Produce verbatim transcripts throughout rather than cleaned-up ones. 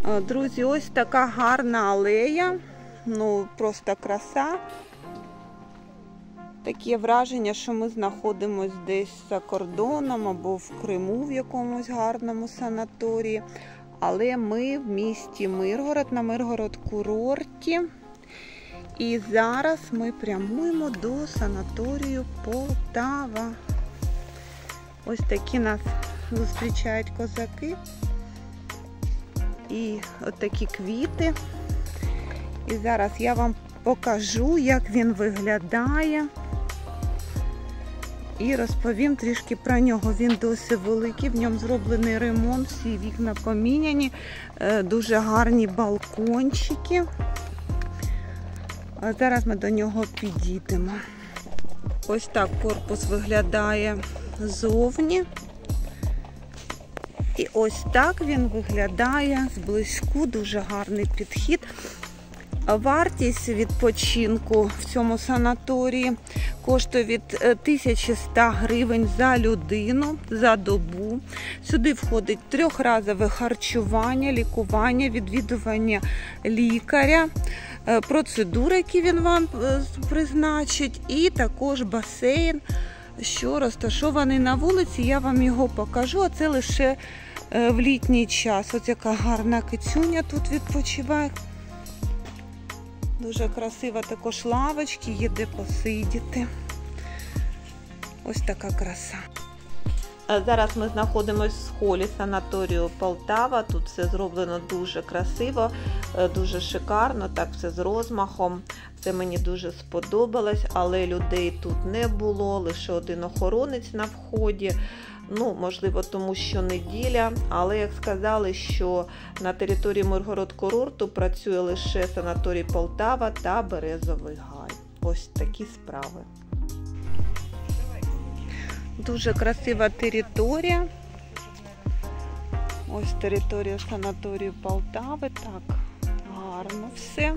Друзі, ось така гарна алея, ну просто краса. Таке враження, що ми знаходимося десь за кордоном або в Криму в якомусь гарному санаторії. Але ми в місті Миргород, на Миргород-курорті. І зараз ми прямуємо до санаторію Полтава. Ось такі нас зустрічають козаки. І от такі квіти. І зараз я вам покажу, як він виглядає. І розповім трішки про нього. Він досить великий, в ньому зроблений ремонт, всі вікна поміняні, дуже гарні балкончики. А зараз ми до нього підійдемо. Ось так корпус виглядає ззовні. І ось так він виглядає зблизьку, дуже гарний підхід. Вартість відпочинку в цьому санаторії коштує від тисячі ста гривень за людину, за добу. Сюди входить трьохразове харчування, лікування, відвідування лікаря, процедури, які він вам призначить, і також басейн, що розташований на вулиці. Я вам його покажу, а це лише в літній час. Ось яка гарна кицюня тут відпочиває. Дуже красива також лавочки, є де посидіти. Ось така краса. Зараз ми знаходимося в холі санаторію Полтава. Тут все зроблено дуже красиво, дуже шикарно, так все з розмахом. Це мені дуже сподобалось, але людей тут не було, лише один охоронець на вході. Ну, можливо, тому що неділя, але, як сказали, що на території Миргород-курорту працює лише санаторій Полтава та Березовий Гай. Ось такі справи. Дуже красива територія. Ось територія санаторію Полтави. Так, гарно все.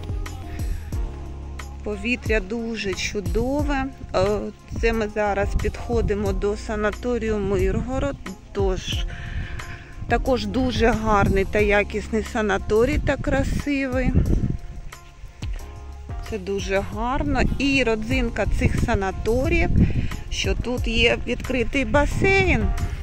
Повітря дуже чудове. Це ми зараз підходимо до санаторію Миргород. Тож, також дуже гарний та якісний санаторій та красивий. Це дуже гарно. І родзинка цих санаторіїв, що тут є відкритий басейн.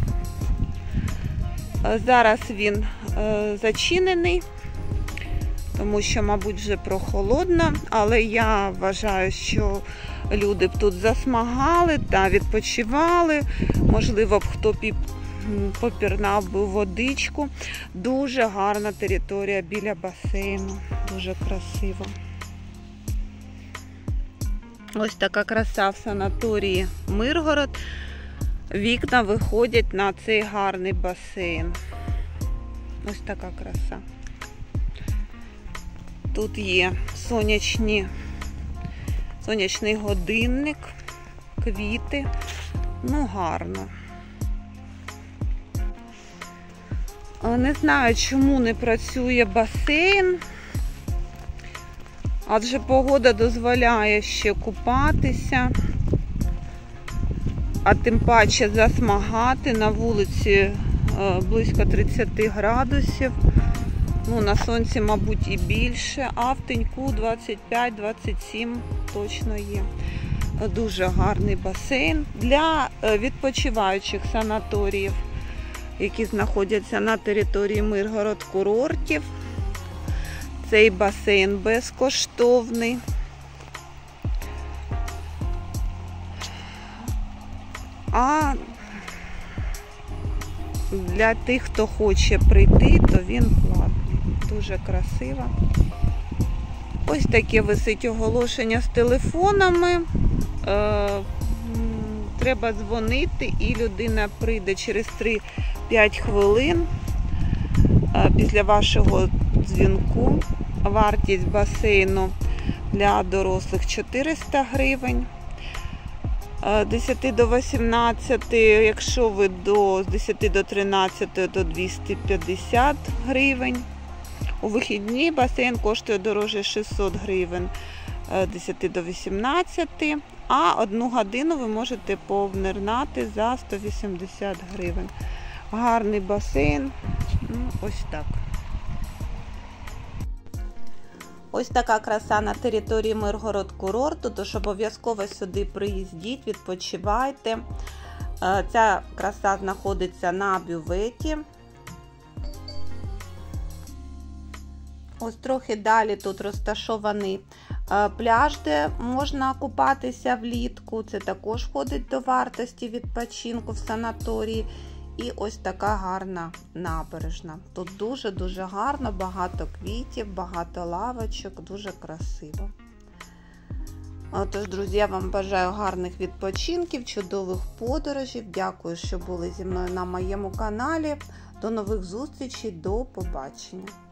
Зараз він е, зачинений, тому що, мабуть, вже прохолодно, але я вважаю, що люди б тут засмагали та відпочивали. Можливо б хто попірнав би водичку. Дуже гарна територія біля басейну, дуже красиво. Ось така краса в санаторії Миргород. Вікна виходять на цей гарний басейн. Ось така краса. Тут є сонячні, сонячний годинник, квіти. Ну, гарно. Не знаю, чому не працює басейн. Адже погода дозволяє ще купатися, а тим паче засмагати. На вулиці близько тридцять градусів. Ну, на сонці, мабуть, і більше, а в теньку двадцять п'ять - двадцять сім точно є. Дуже гарний басейн для відпочиваючих санаторіїв, які знаходяться на території Миргород-курортів. Цей басейн безкоштовний. А для тих, хто хоче прийти, то він платний. Дуже красиво. Ось таке висить оголошення з телефонами. Е, треба дзвонити, і людина прийде через три-п'ять хвилин е, після вашого дзвінку. Вартість басейну для дорослих чотириста гривень. З десяти до вісімнадцяти, якщо ви до, з десяти до тринадцяти, то двісті п'ятдесят гривень. У вихідні басейн коштує дорожче шістсот гривень з десяти до вісімнадцяти, а одну годину ви можете повнирнати за сто вісімдесят гривень. Гарний басейн, ну, ось так. Ось така краса на території Миргород курорту, тож обов'язково сюди приїздіть, відпочивайте. Ця краса знаходиться на бюветі. Ось трохи далі тут розташований пляж, де можна купатися влітку. Це також входить до вартості відпочинку в санаторії. І ось така гарна набережна. Тут дуже-дуже гарно, багато квітів, багато лавочок, дуже красиво. Отож, друзі, я вам бажаю гарних відпочинків, чудових подорожей. Дякую, що були зі мною на моєму каналі. До нових зустрічей, до побачення.